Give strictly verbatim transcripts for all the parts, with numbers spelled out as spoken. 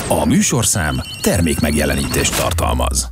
A műsorszám termékmegjelenítést tartalmaz.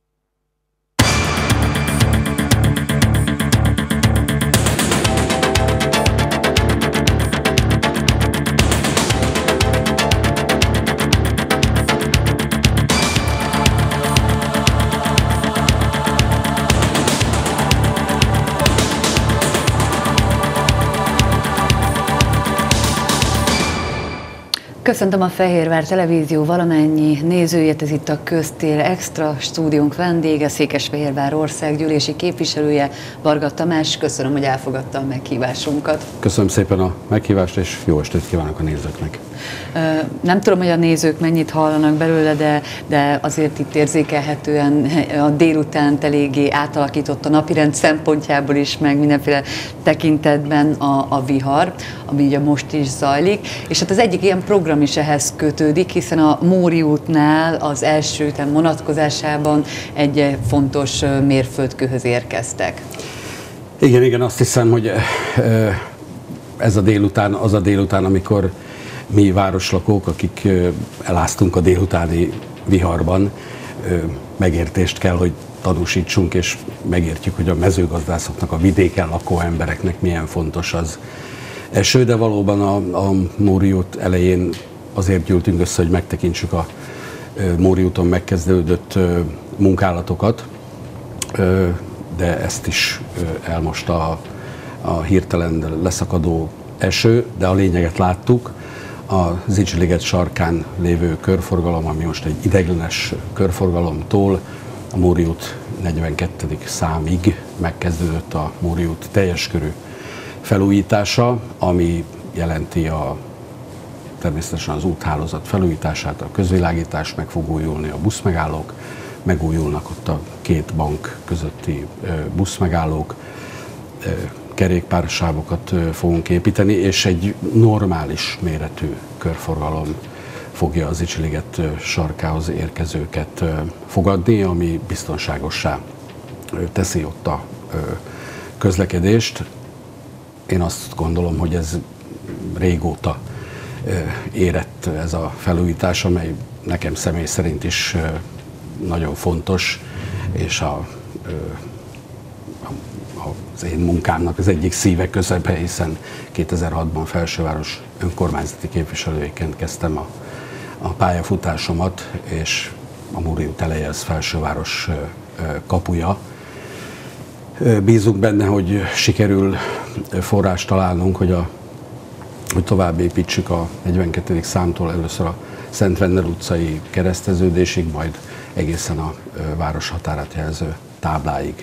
Köszöntöm a Fehérvár Televízió valamennyi nézőjét, ez itt a Köztér Extra, stúdiónk vendége, Székesfehérvár országgyűlési képviselője, Varga Tamás. Köszönöm, hogy elfogadta a meghívásunkat. Köszönöm szépen a meghívást, és jó estét kívánok a nézőknek. Nem tudom, hogy a nézők mennyit hallanak belőle, de, de azért itt érzékelhetően a délutánt eléggé átalakított a napirend szempontjából is, meg mindenféle tekintetben a, a vihar, ami ugye most is zajlik. És hát az egyik ilyen program is ehhez kötődik, hiszen a Móri útnál az első ütem vonatkozásában egy fontos mérföldkőhöz érkeztek. Igen, igen, azt hiszem, hogy ez a délután az a délután, amikor mi városlakók, akik eláztunk a délutáni viharban, megértést kell, hogy tanúsítsunk, és megértjük, hogy a mezőgazdászoknak, a vidéken lakó embereknek milyen fontos az eső, de valóban a, a Móri út elején azért gyűltünk össze, hogy megtekintsük a Móri úton megkezdődött munkálatokat, de ezt is elmosta a, a hirtelen leszakadó eső, de a lényeget láttuk. A Zicsiliget sarkán lévő körforgalom, ami most egy ideiglenes körforgalomtól a Móri út negyvenkettedik számig megkezdődött a Móri út teljes körű felújítása, ami jelenti a, természetesen az úthálózat felújítását, a közvilágítás meg fog újulni, a buszmegállók megújulnak, ott a két bank közötti buszmegállók, kerékpársávokat fogunk építeni, és egy normális méretű körforgalom fogja az Zicsiliget sarkához érkezőket fogadni, ami biztonságossá teszi ott a közlekedést. Én azt gondolom, hogy ez régóta érett ez a felújítás, amely nekem személy szerint is nagyon fontos, és a, az én munkámnak az egyik szíve közepe, hiszen kétezer-hatban Felsőváros önkormányzati képviselőjeként kezdtem a, a pályafutásomat, és a Móri út eleje az Felsőváros kapuja. Bízunk benne, hogy sikerül forrást találnunk, hogy, a, hogy tovább építsük a negyvenkettedik számtól először a Szent Vender utcai kereszteződésig, majd egészen a város határát jelző tábláig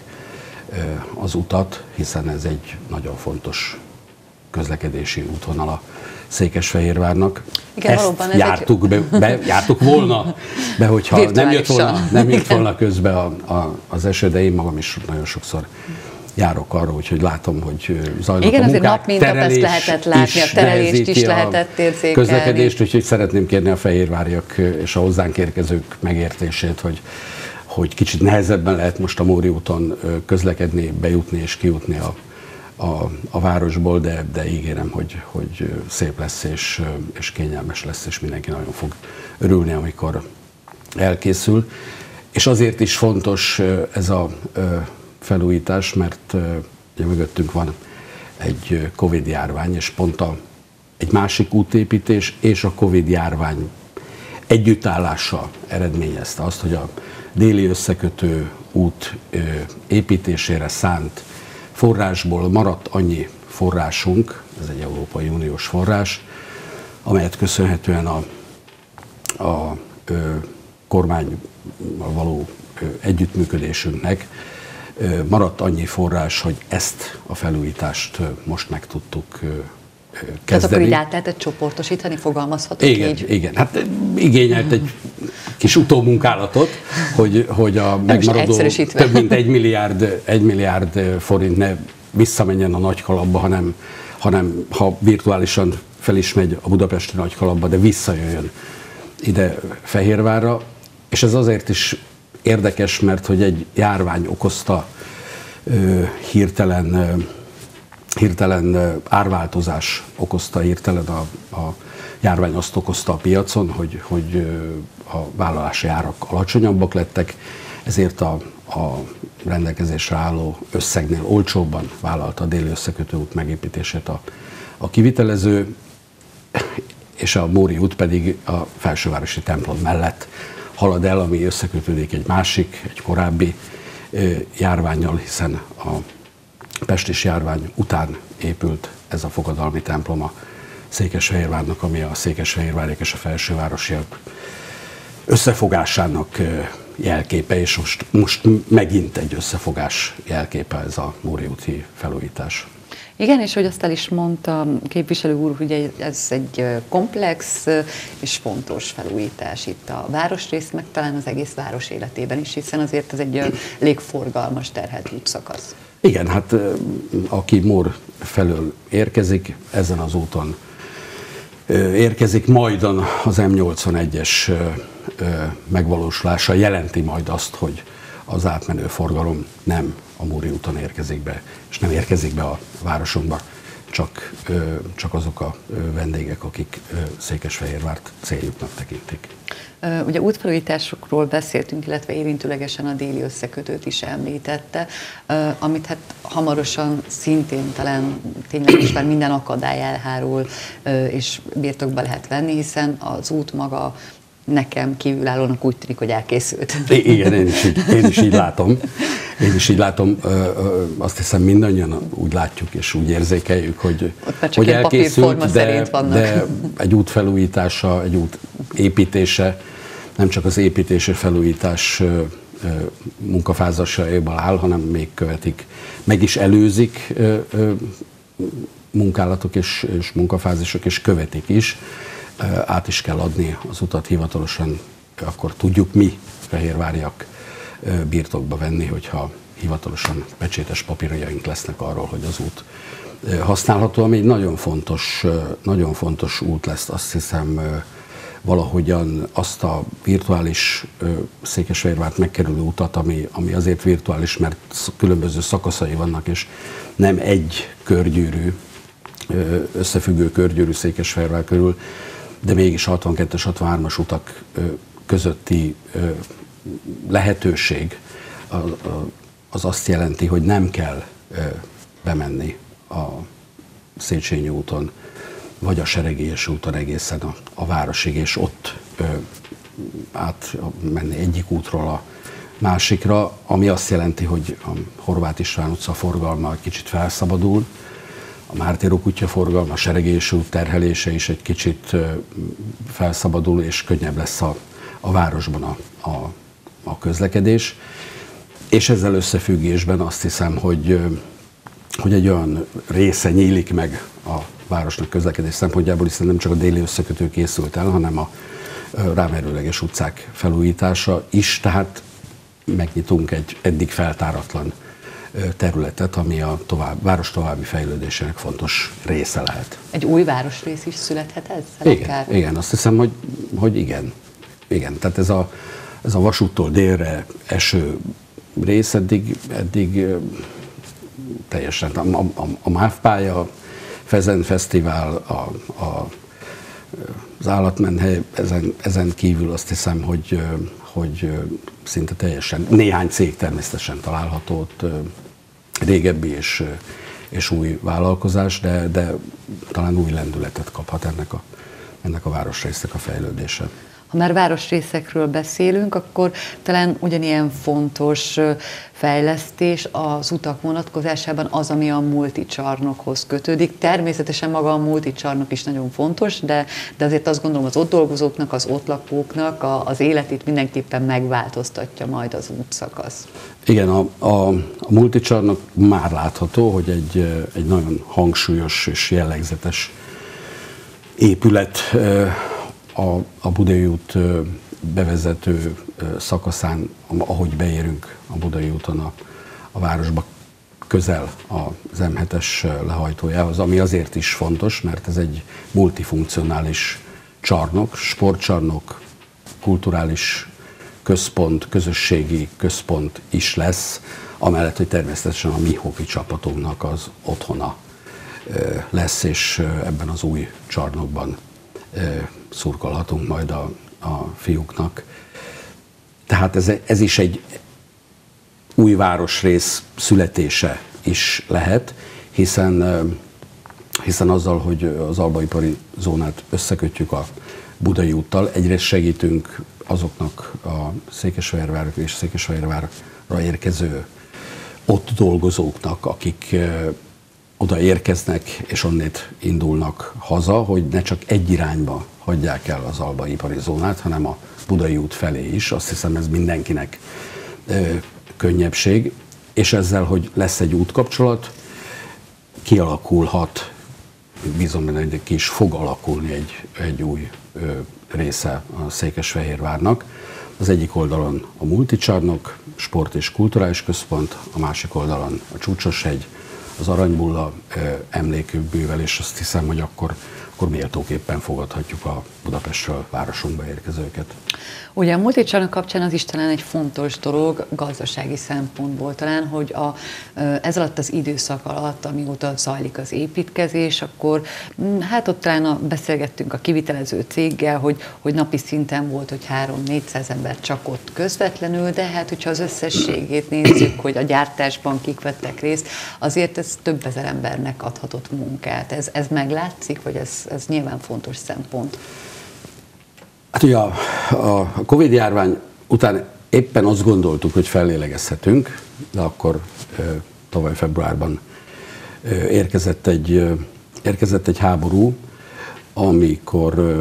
az utat, hiszen ez egy nagyon fontos közlekedési útvonal a Székesfehérvárnak. Igen, Ezt valóban, ez jártuk, egy... be, be, jártuk volna, de hogyha nem jött volna, nem jött volna közbe a, a, az eső, de én magam is nagyon sokszor járok arra, úgyhogy látom, hogy zajlnak igen, a munkák. Igen, azért napmintap ezt lehetett látni, a terelést is lehetett érzékelni. Közlekedést, úgyhogy szeretném kérni a fehérváriak és a hozzánk érkezők megértését, hogy hogy kicsit nehezebben lehet most a Móri úton közlekedni, bejutni és kijutni a, a, a városból, de, de ígérem, hogy, hogy szép lesz és, és kényelmes lesz, és mindenki nagyon fog örülni, amikor elkészül. És azért is fontos ez a felújítás, mert ugye mögöttünk van egy Covid járvány, és pont a, egy másik útépítés és a Covid járvány együttállása eredményezte azt, hogy a déli összekötő út építésére szánt forrásból maradt annyi forrásunk, ez egy Európai Uniós forrás, amelyet köszönhetően a, a, a kormánnyal való együttműködésünknek maradt annyi forrás, hogy ezt a felújítást most meg tudtuk kezdeni. Tehát akkor így át lehetett csoportosítani, fogalmazhatok igen, így? Igen, hát igényelt egy kis utómunkálatot, hogy, hogy a megmaradó több mint egy milliárd, egy milliárd forint ne visszamenjen a Nagykalapba, hanem, hanem ha virtuálisan fel is megy a budapesti Nagykalapba, de visszajöjjön ide Fehérvárra. És ez azért is érdekes, mert hogy egy járvány okozta ö, hirtelen, ö, hirtelen árváltozás okozta hirtelen a, a járvány azt okozta a piacon, hogy, hogy a vállalási árak alacsonyabbak lettek, ezért a, a rendelkezésre álló összegnél olcsóbban vállalta a déli összekötőút megépítését a, a kivitelező, és a Móri út pedig a felsővárosi templom mellett halad el, ami összekötődik egy másik, egy korábbi járvánnyal, hiszen a pestis járvány után épült ez a fogadalmi templom a Székesfehérvárnak, ami a székesfehérváriak és a felsővárosiak összefogásának jelképe, és most, most megint egy összefogás jelképe ez a Móri úti felújítás. Igen, és hogy azt el is mondta képviselő úr, hogy ez egy komplex és fontos felújítás itt a városrész, meg talán az egész város életében is, hiszen azért ez egy légforgalmas terhelt útszakasz. Igen, hát aki Mór felől érkezik, ezen az úton érkezik, majdan az M nyolcvanegyes megvalósulása jelenti majd azt, hogy az átmenő forgalom nem a Móri úton érkezik be, és nem érkezik be a városunkba, csak, csak azok a vendégek, akik Székesfehérvárt céljuknak tekintik. Ugye útfelújításokról beszéltünk, illetve érintőlegesen a déli összekötőt is említette, amit hát hamarosan szintén talán tényleg is már minden akadály elhárul, és birtokba lehet venni, hiszen az út maga nekem kívülállónak úgy tűnik, hogy elkészült. Igen, én is így, én is így látom. Én is így látom, azt hiszem mindannyian úgy látjuk és úgy érzékeljük, hogy, hogy elkészült, de, de egy út felújítása, egy út építése, nem csak az építési felújítás munkafázasaiból áll, hanem még követik, meg is előzik munkálatok és, és munkafázisok, és követik is. Át is kell adni az utat hivatalosan, akkor tudjuk mi, fehérváriak, birtokba venni, hogyha hivatalosan pecsétes papírjaink lesznek arról, hogy az út használható, ami egy nagyon fontos, nagyon fontos út lesz, azt hiszem, valahogyan azt a virtuális Székesfehérvárt megkerülő utat, ami, ami azért virtuális, mert különböző szakaszai vannak, és nem egy körgyűrű, összefüggő körgyűrű Székesfehérvár körül, de mégis hatvankettes, hatvanhármas utak közötti lehetőség az azt jelenti, hogy nem kell bemenni a Széchenyi úton, vagy a Seregélyesi úton egészen a, a városig, és ott átmenni egyik útról a másikra, ami azt jelenti, hogy a Horváth István utca forgalma kicsit felszabadul, a Mártírok útja forgalma, a Seregélyesi út terhelése is egy kicsit felszabadul, és könnyebb lesz a, a városban a, a, a közlekedés. És ezzel összefüggésben azt hiszem, hogy, hogy egy olyan része nyílik meg a városnak közlekedés szempontjából, hiszen nem csak a déli összekötő készült el, hanem a rámerőleges utcák felújítása is, tehát megnyitunk egy eddig feltáratlan területet, ami a tovább, város további fejlődésének fontos része lehet. Egy új városrész is születhet ezzel? Igen, akár? igen, azt hiszem, hogy, hogy igen. Igen, tehát ez a, ez a vasúttól délre eső rész eddig, eddig teljesen, a, a, a MÁV-pálya, Fezen Fesztivál, a, a, az állatmenhely, ezen, ezen kívül azt hiszem, hogy, hogy szinte teljesen, néhány cég természetesen található ott, régebbi és, és új vállalkozás, de, de talán új lendületet kaphat ennek a, ennek a városrésznek a fejlődése. Ha már városrészekről beszélünk, akkor talán ugyanilyen fontos fejlesztés az utak vonatkozásában az, ami a multicsarnokhoz kötődik. Természetesen maga a multicsarnok is nagyon fontos, de, de azért azt gondolom, az ott dolgozóknak, az ott lakóknak a, az életét mindenképpen megváltoztatja majd az útszakasz. Igen, a, a, a multicsarnok már látható, hogy egy, egy nagyon hangsúlyos és jellegzetes épület, A, a Budai út bevezető szakaszán, ahogy beérünk a Budai úton a, a városba, közel az M hetes lehajtójához, ami azért is fontos, mert ez egy multifunkcionális csarnok, sportcsarnok, kulturális központ, közösségi központ is lesz, amellett, hogy természetesen a mi hoki csapatunknak az otthona lesz, és ebben az új csarnokban szurkolhatunk majd a, a fiúknak. Tehát ez, ez is egy új városrész születése is lehet, hiszen, hiszen azzal, hogy az albaipari zónát összekötjük a Budai úttal, egyrészt segítünk azoknak a Székesfehérvár és Székesfehérvárra érkező ott dolgozóknak, akik oda érkeznek és onnét indulnak haza, hogy ne csak egy irányba hagyják el az albaipari zónát, hanem a Budai út felé is. Azt hiszem, ez mindenkinek ö, könnyebbség, és ezzel, hogy lesz egy útkapcsolat, kialakulhat, bízom benne, hogy ki is fog alakulni egy, egy új ö, része a Székesfehérvárnak. Az egyik oldalon a multicsarnok, sport és kulturális központ, a másik oldalon a Csúcsoshegy, az Aranybulla emlékművel, és azt hiszem, hogy akkor, akkor méltóképpen fogadhatjuk a Budapestről városunkba érkezőket. Ugye a multicsarnok kapcsán az is talán egy fontos dolog gazdasági szempontból talán, hogy a, ez alatt az időszak alatt, amióta zajlik az építkezés, akkor hát ott talán a, beszélgettünk a kivitelező céggel, hogy, hogy napi szinten volt, hogy három-négyszáz ember csak ott közvetlenül, de hát hogyha az összességét nézzük, hogy a gyártásban kik vettek részt, azért ez több ezer embernek adhatott munkát. Ez, ez meglátszik, vagy ez, ez nyilván fontos szempont? Hát ugye a, a Covid-járvány után éppen azt gondoltuk, hogy fellélegezhetünk, de akkor tavaly februárban érkezett egy, érkezett egy háború, amikor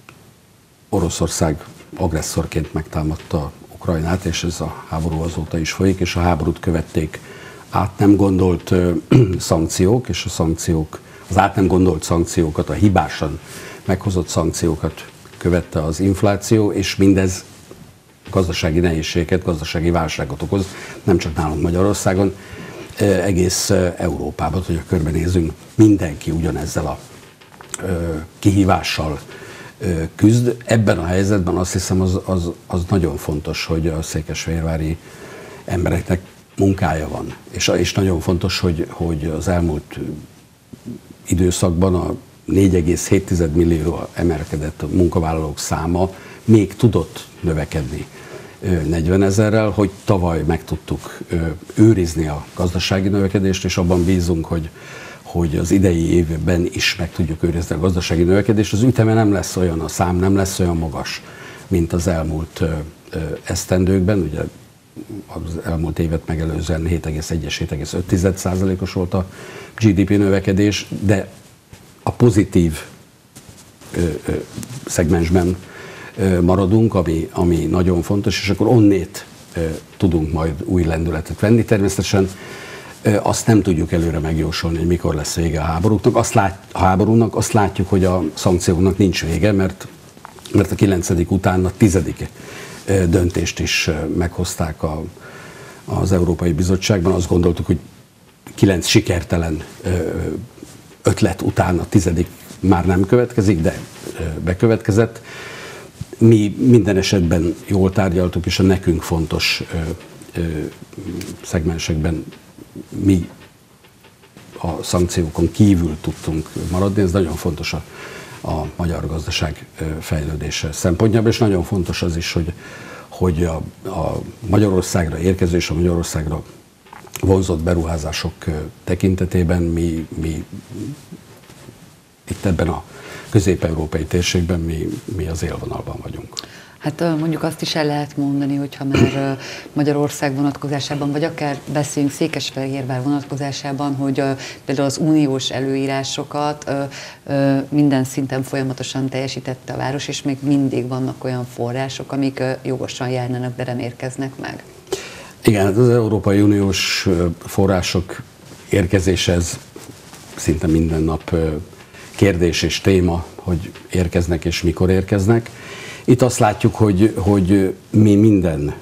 Oroszország agresszorként megtámadta Ukrajnát, és ez a háború azóta is folyik, és a háborút követték át nem gondolt szankciók, és a szankciók, az át nem gondolt szankciókat, a hibásan meghozott szankciókat követte az infláció, és mindez gazdasági nehézségeket, gazdasági válságot okoz, nem csak nálunk Magyarországon, egész Európában, hogyha körbenézünk, mindenki ugyanezzel a kihívással küzd. Ebben a helyzetben azt hiszem, az, az, az nagyon fontos, hogy a székesfehérvári embereknek munkája van. És, és nagyon fontos, hogy, hogy az elmúlt időszakban a négy egész hét millióra emelkedett a munkavállalók száma még tudott növekedni negyvenezerrel, hogy tavaly meg tudtuk őrizni a gazdasági növekedést, és abban bízunk, hogy, hogy az idei évben is meg tudjuk őrizni a gazdasági növekedést. Az üteme nem lesz olyan, a szám nem lesz olyan magas, mint az elmúlt esztendőkben. Ugye az elmúlt évet megelőzően hét egész egy és hét egész öt százalékos volt a gé dé pé növekedés, de a pozitív ö, ö, szegmensben ö, maradunk, ami, ami nagyon fontos, és akkor onnét ö, tudunk majd új lendületet venni. Természetesen ö, azt nem tudjuk előre megjósolni, hogy mikor lesz vége a háborúknak. Azt lát, a háborúnak azt látjuk, hogy a szankcióknak nincs vége, mert, mert a kilencedik után a tizedik ö, döntést is ö, meghozták a, az Európai Bizottságban. Azt gondoltuk, hogy kilenc sikertelen ö, ötlet után a tizedik már nem következik, de bekövetkezett. Mi minden esetben jól tárgyaltuk, és a nekünk fontos ö, ö, szegmensekben mi a szankciókon kívül tudtunk maradni. Ez nagyon fontos a, a magyar gazdaság fejlődése szempontjából, és nagyon fontos az is, hogy, hogy a, a Magyarországra érkező és a Magyarországra vonzott beruházások tekintetében mi, mi itt ebben a közép-európai térségben mi, mi az élvonalban vagyunk. Hát mondjuk azt is el lehet mondani, hogyha már Magyarország vonatkozásában, vagy akár beszéljünk Székesfehérvár vonatkozásában, hogy például az uniós előírásokat minden szinten folyamatosan teljesítette a város, és még mindig vannak olyan források, amik jogosan járnának, de nem érkeznek meg. Igen, az Európai Uniós források érkezése, ez szinte minden nap kérdés és téma, hogy érkeznek és mikor érkeznek. Itt azt látjuk, hogy, hogy mi minden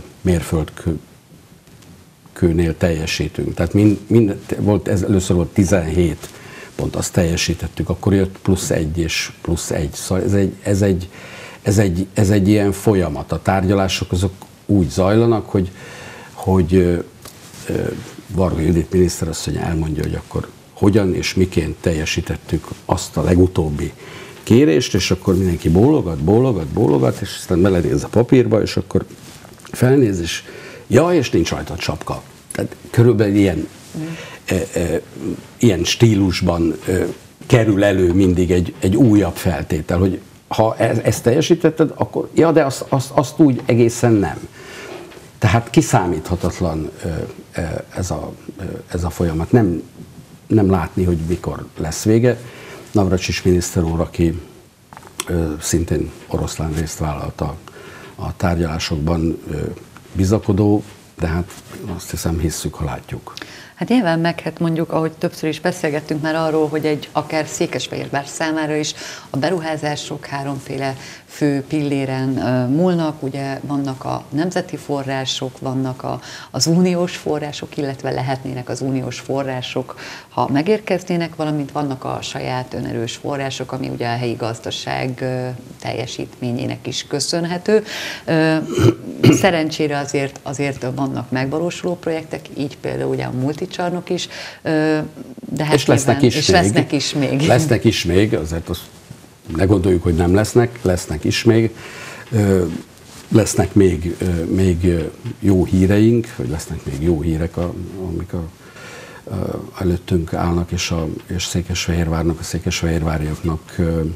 mérföldkőnél teljesítünk. Tehát mind, mind, volt, ez először volt tizenhét pont, azt teljesítettük, akkor jött plusz egy és plusz egy. Szóval ez egy, ez egy, ez egy, ez egy ilyen folyamat. A tárgyalások azok úgy zajlanak, hogy hogy Varga Judit miniszterasszony elmondja, hogy akkor hogyan és miként teljesítettük azt a legutóbbi kérést, és akkor mindenki bólogat, bólogat, bólogat, és aztán belenéz a papírba, és akkor felnéz, és ja, és nincs rajta sapka. Tehát körülbelül ilyen, mm. e, e, ilyen stílusban e, kerül elő mindig egy, egy újabb feltétel, hogy ha e, ezt teljesítetted, akkor ja, de azt, azt, azt úgy egészen nem. Tehát kiszámíthatatlan e, e, ez, a, e, ez a folyamat. Nem, nem látni, hogy mikor lesz vége. Navracsics miniszter úr, aki ö, szintén oroszlán részt vállalt a, a tárgyalásokban, ö, bizakodó, de hát azt hiszem hisszük, ha látjuk. Hát nyilván meg, hát mondjuk, ahogy többször is beszélgettünk már arról, hogy egy akár Székesfehérvár számára is a beruházások háromféle fő pilléren uh, múlnak, ugye vannak a nemzeti források, vannak a, az uniós források, illetve lehetnének az uniós források, ha megérkeznének, valamint vannak a saját önerős források, ami ugye a helyi gazdaság uh, teljesítményének is köszönhető. Uh, szerencsére azért, azért vannak megvalósuló projektek, így például ugye a multicsarnok is, uh, de hát és lesznek is, és még. lesznek is még. Lesznek is még, azért azt ne gondoljuk, hogy nem lesznek, lesznek is még. Lesznek még, még jó híreink, vagy lesznek még jó hírek, amik a, a, előttünk állnak, és, a, és Székesfehérvárnak, a székesfehérváriaknak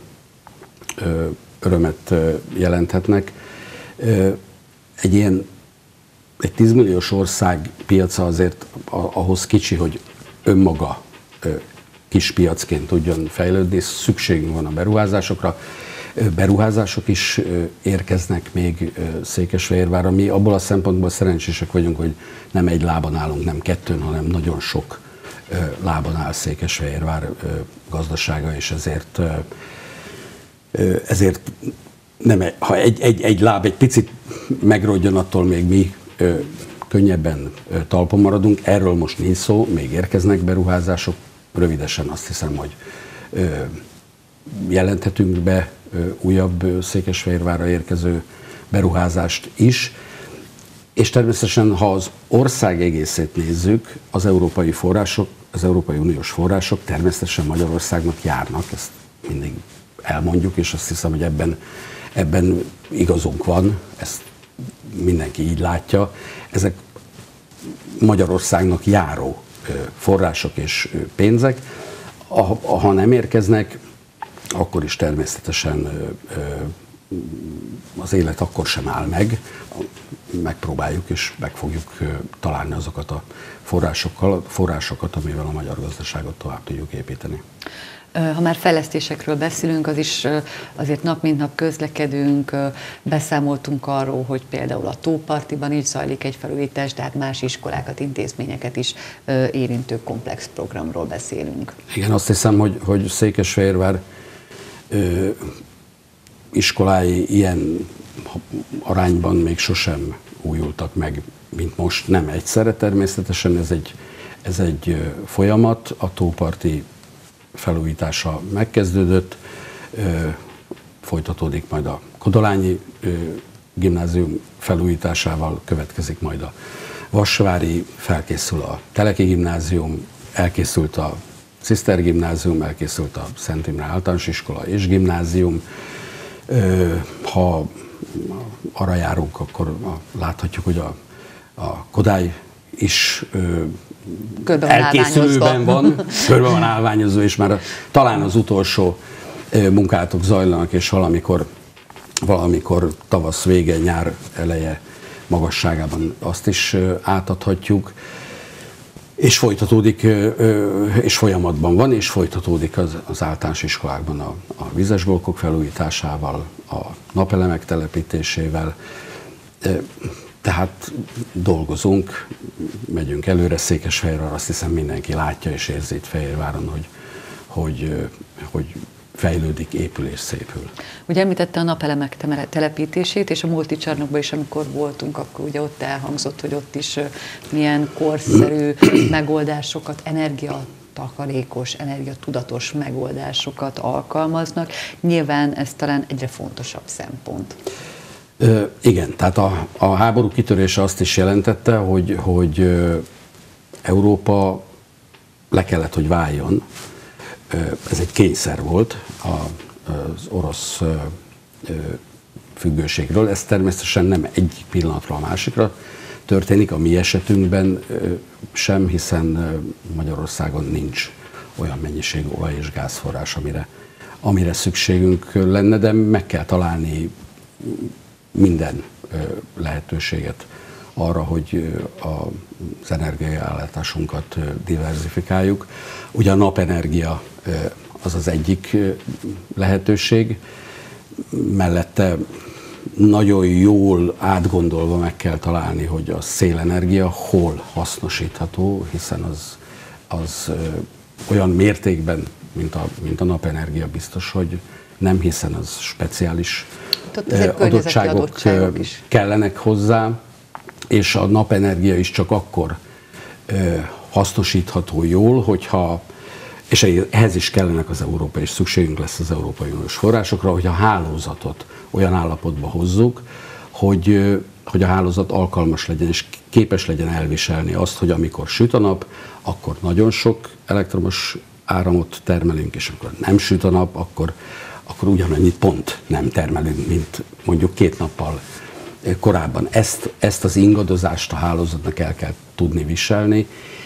örömet jelenthetnek. Egy ilyen, egy tízmilliós ország piaca azért ahhoz kicsi, hogy önmaga kis piacként tudjon fejlődni, szükségünk van a beruházásokra. Beruházások is érkeznek még Székesfehérvárra. Mi abból a szempontból szerencsések vagyunk, hogy nem egy lábon állunk, nem kettőn, hanem nagyon sok lábon áll Székesfehérvár gazdasága, és ezért, ezért nem, ha egy, egy, egy láb egy picit megrodjon, attól még mi könnyebben talpon maradunk. Erről most nincs szó, még érkeznek beruházások. Rövidesen azt hiszem, hogy ö, jelenthetünk be ö, újabb ö, Székesfehérvárra érkező beruházást is, és természetesen, ha az ország egészét nézzük, az európai források, az Európai Uniós források természetesen Magyarországnak járnak, ezt mindig elmondjuk, és azt hiszem, hogy ebben, ebben igazunk van, ezt mindenki így látja. Ezek Magyarországnak járó források és pénzek. Ha nem érkeznek, akkor is természetesen az élet akkor sem áll meg. Megpróbáljuk és meg fogjuk találni azokat a forrásokkal, forrásokat, amivel a magyar gazdaságot tovább tudjuk építeni. Ha már fejlesztésekről beszélünk, az is azért nap mint nap közlekedünk, beszámoltunk arról, hogy például a Tópartiban is zajlik egy felújítás, tehát más iskolákat, intézményeket is érintő komplex programról beszélünk. Igen, azt hiszem, hogy, hogy Székesfehérvár ö, iskolái ilyen arányban még sosem újultak meg, mint most. Nem egyszerre természetesen, ez egy, ez egy folyamat, a Tóparti felújítása megkezdődött, folytatódik majd a Kodolányi gimnázium felújításával, következik majd a Vasvári, felkészül a Teleki gimnázium, elkészült a Ciszter gimnázium, elkészült a Szent Imre általános iskola és gimnázium. Ha arra járunk, akkor láthatjuk, hogy a, a Kodály is elkészülőben van, körbe van állványozó, és már a, talán az utolsó munkálatok zajlanak, és valamikor, valamikor tavasz vége, nyár eleje magasságában azt is átadhatjuk. És folytatódik, és folyamatban van, és folytatódik az, az általános iskolákban a, a vizesblokkok felújításával, a napelemek telepítésével. Tehát dolgozunk, megyünk előre. Székesfehérvár, azt hiszem mindenki látja és érzi itt Fehérváron, hogy, hogy, hogy fejlődik, épül és szépül. Ugye említette a napelemek telepítését, és a multicsarnokban is, amikor voltunk, akkor ugye ott elhangzott, hogy ott is milyen korszerű megoldásokat, energiatakarékos, energiatudatos megoldásokat alkalmaznak. Nyilván ez talán egyre fontosabb szempont. Ö, igen, tehát a, a háború kitörése azt is jelentette, hogy, hogy Európa le kellett, hogy váljon. Ez egy kényszer volt a, az orosz függőségről. Ez természetesen nem egyik pillanatra a másikra történik, a mi esetünkben sem, hiszen Magyarországon nincs olyan mennyiségű olaj- és gázforrás, amire, amire szükségünk lenne, de meg kell találni minden lehetőséget arra, hogy az energiaellátásunkat diverzifikáljuk. Ugye a napenergia az az egyik lehetőség, mellette nagyon jól átgondolva meg kell találni, hogy a szélenergia hol hasznosítható, hiszen az, az olyan mértékben, mint a, mint a napenergia biztos, hogy nem, hiszen az speciális adottságok, adottságok is kellenek hozzá, és a napenergia is csak akkor hasznosítható jól, hogyha, és ehhez is kellenek az európai, és szükségünk lesz az Európai Uniós forrásokra, hogy a hálózatot olyan állapotba hozzuk, hogy, hogy a hálózat alkalmas legyen, és képes legyen elviselni azt, hogy amikor süt a nap, akkor nagyon sok elektromos áramot termelünk, és amikor nem süt a nap, akkor, akkor ugyanannyit pont nem termelünk, mint mondjuk két nappal korábban. Ezt, ezt az ingadozást a hálózatnak el kell tudni viselni,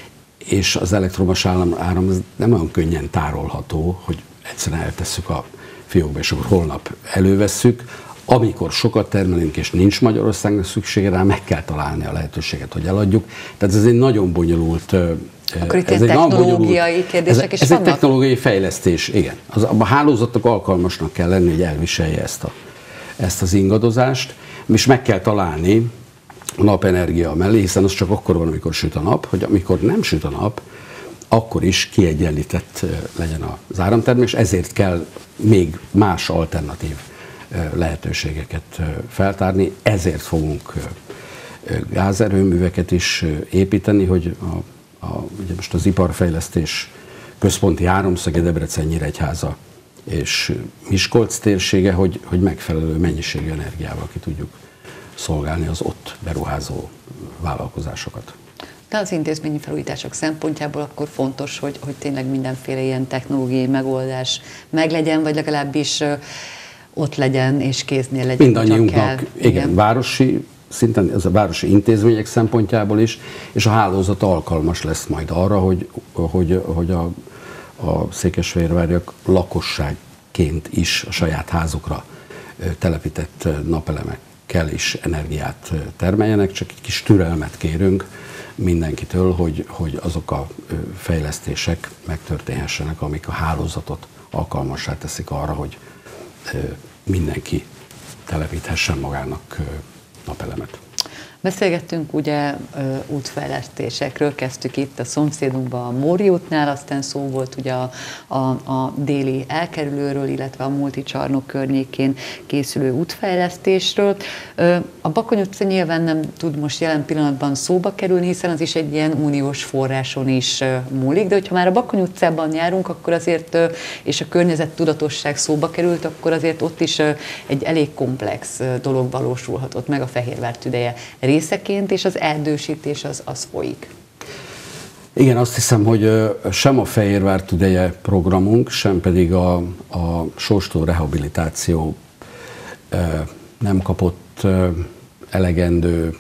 és az elektromos áram, áram nem olyan könnyen tárolható, hogy egyszerűen eltesszük a fiókba, és akkor holnap elővesszük. Amikor sokat termelünk, és nincs Magyarországnak szüksége rá, meg kell találni a lehetőséget, hogy eladjuk. Tehát ez egy nagyon bonyolult... Akkor itt ez egy technológiai bonyolult, kérdések is ez, ez vannak? egy technológiai fejlesztés, igen. Az, a hálózatnak alkalmasnak kell lenni, hogy elviselje ezt, a, ezt az ingadozást, és meg kell találni a napenergia mellé, hiszen az csak akkor van, amikor süt a nap, hogy amikor nem süt a nap, akkor is kiegyenlített legyen az áramtermelés, ezért kell még más alternatív lehetőségeket feltárni, ezért fogunk gázerőműveket is építeni, hogy a, a, ugye most az iparfejlesztés központi háromszöge Debrecen, Nyíregyháza és Miskolc térsége, hogy, hogy megfelelő mennyiségű energiával ki tudjuk szolgálni az ott beruházó vállalkozásokat. De az intézményi felújítások szempontjából akkor fontos, hogy, hogy tényleg mindenféle ilyen technológiai megoldás meglegyen, vagy legalábbis ott legyen és kéznél legyen. Mindannyiunknak, igen, igen, városi szinten, ez a városi intézmények szempontjából is, és a hálózat alkalmas lesz majd arra, hogy, hogy, hogy a, a székesfehérváriak lakosságként is a saját házukra telepített napelemekkel is energiát termeljenek, csak egy kis türelmet kérünk mindenkitől, hogy, hogy azok a fejlesztések megtörténhessenek, amik a hálózatot alkalmassá teszik arra, hogy mindenki telepíthessen magának napelemet. Beszélgettünk ugye útfejlesztésekről, kezdtük itt a szomszédunkban a Móri útnál, aztán szó volt ugye a, a, a déli elkerülőről, illetve a multicsarnok környékén készülő útfejlesztésről. A Bakony utca nyilván nem tud most jelen pillanatban szóba kerülni, hiszen az is egy ilyen uniós forráson is múlik, de hogyha már a Bakony utcában járunk, akkor azért, és a környezettudatosság szóba került, akkor azért ott is egy elég komplex dolog valósulhatott meg a Fehérvár tüdeje részeként, és az erdősítés az, az folyik. Igen, azt hiszem, hogy sem a Fehérvár tüdeje programunk, sem pedig a, a sorstó rehabilitáció nem kapott elegendő,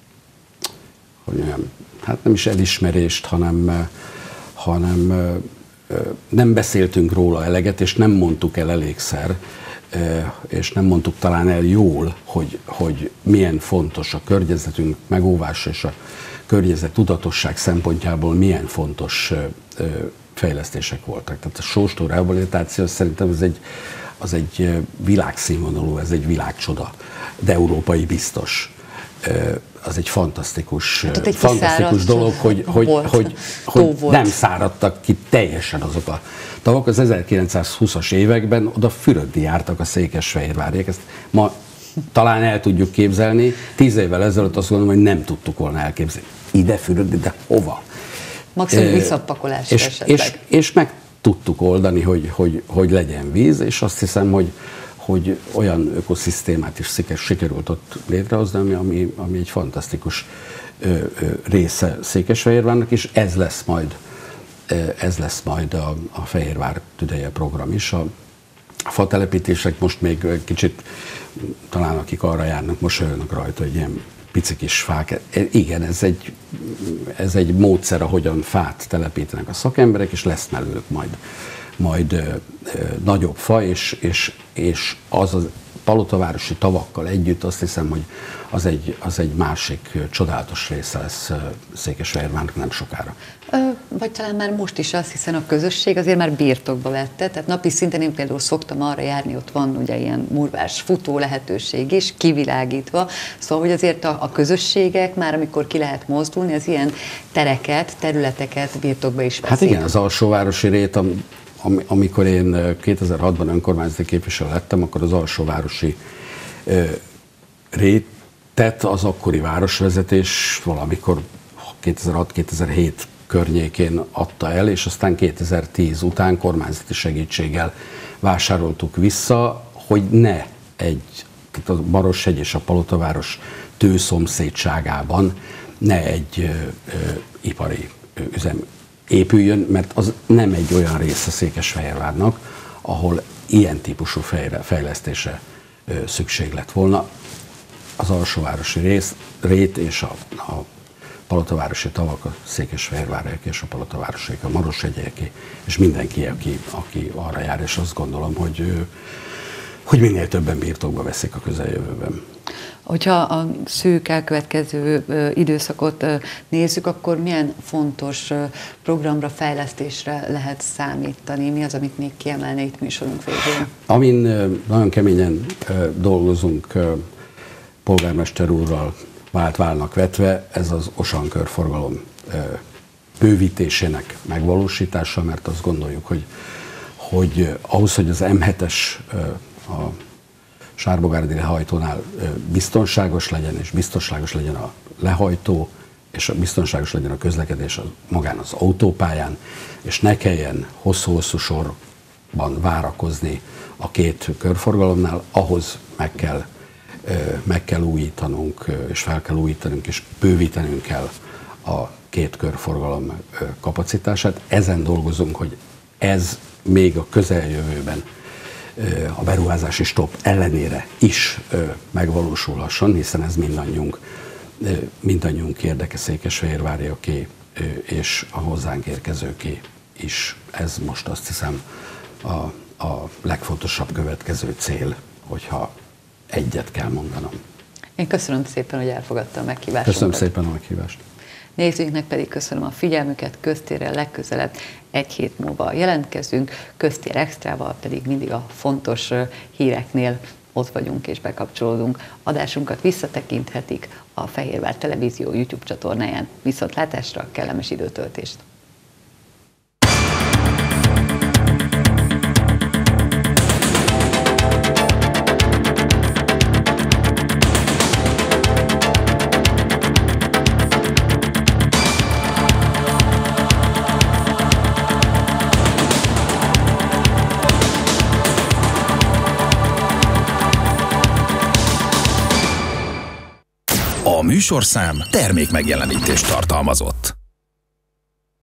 hogy mondjam, hát nem is elismerést, hanem, hanem nem beszéltünk róla eleget, és nem mondtuk el elégszer, és nem mondtuk talán el jól, hogy, hogy milyen fontos a környezetünk megóvása, és a környezet tudatosság szempontjából milyen fontos fejlesztések voltak. Tehát a sorstó rehabilitáció szerintem az egy, az egy világszínvonalú, ez egy világcsoda, de európai biztos. Az egy fantasztikus, hát egy fantasztikus dolog, hogy, hogy, hogy, hogy nem száradtak ki teljesen azok a tavak. Az ezerkilencszázhúszas években oda fürödni jártak a székesfehérváriak. Ezt ma talán el tudjuk képzelni. Tíz évvel ezelőtt azt gondolom, hogy nem tudtuk volna elképzelni. Ide fürödni, de hova? Maximum visszapakolás és, esetleg. És, és meg tudtuk oldani, hogy, hogy, hogy legyen víz, és azt hiszem, hogy hogy olyan ökoszisztémát is sikerült ott létrehozni, ami, ami, ami egy fantasztikus ö, ö, része Székesfehérvárnak, és ez lesz majd, ez lesz majd a, a Fehérvár tüdeje program is. A, fatelepítések most még kicsit, talán akik arra járnak, mosolyognak rajta, hogy ilyen pici kis fák. Igen, ez egy, ez egy módszer, ahogyan fát telepítenek a szakemberek, és lesz mellőlük majd, majd ö, ö, nagyobb fa, és, és, és az a palotavárosi tavakkal együtt azt hiszem, hogy az egy, az egy másik csodálatos része lesz Székesfehérvárnak nem sokára. Vagy talán már most is az, hiszen a közösség azért már birtokba vette, tehát napi szinten én például szoktam arra járni, ott van ugye ilyen murvás futó lehetőség is, kivilágítva, szóval hogy azért a, a közösségek már amikor ki lehet mozdulni, az ilyen tereket, területeket birtokba is veszik. Hát igen, az alsóvárosi rét, am, am, amikor én kétezer-hatban önkormányzati képviselő lettem, akkor az alsóvárosi ö, rétet az akkori városvezetés valamikor kétezer-hat-kétezer-hét környékén adta el, és aztán kétezer-tíz után kormányzati segítséggel vásároltuk vissza, hogy ne egy, tehát a Baroshegy és a Palotaváros tőszomszédságában ne egy ö, ö, ipari ö, üzem épüljön, mert az nem egy olyan része Székesfehérvárnak, ahol ilyen típusú fejlesztése ö, szükség lett volna. Az alsóvárosi rész, rét és a, a Palotavárosi tavak, a Székesfehérváriak és a Palotavárosiak, a Maroshegyeké, és mindenki, aki, aki arra jár, és azt gondolom, hogy, hogy minél többen birtokba veszik a közeljövőben. Hogyha a szűk elkövetkező időszakot nézzük, akkor milyen fontos programra, fejlesztésre lehet számítani? Mi az, amit még kiemelné itt műsorunk végén? Amin nagyon keményen dolgozunk polgármester úrral, vált válnak vetve, ez az Osan körforgalom bővítésének megvalósítása, mert azt gondoljuk, hogy, hogy ahhoz, hogy az em hetes a Sárbogárdi lehajtónál biztonságos legyen, és biztonságos legyen a lehajtó, és biztonságos legyen a közlekedés a, magán az autópályán, és ne kelljen hosszú-hosszú sorban várakozni a két körforgalomnál, ahhoz meg kell meg kell újítanunk, és fel kell újítanunk, és bővítenünk kell a két körforgalom kapacitását. Ezen dolgozunk, hogy ez még a közeljövőben a beruházási stop ellenére is megvalósulhasson, hiszen ez mindannyiunk, mindannyiunk érdeke, Székesfehérváriaké és a hozzánk érkezőké is. Ez most azt hiszem a, a legfontosabb következő cél, hogyha egyet kell mondanom. Én köszönöm szépen, hogy elfogadta a meghívásunkat. Köszönöm szépen a meghívást. Nézőinknek pedig köszönöm a figyelmüket, Köztérrel legközelebb egy hét múlva jelentkezünk, Köztér Extrával pedig mindig a fontos híreknél ott vagyunk és bekapcsolódunk. Adásunkat visszatekinthetik a Fehérvár Televízió YouTube csatornáján. Viszontlátásra, kellemes időtöltést! A műsorszám termék megjelenítést tartalmazott.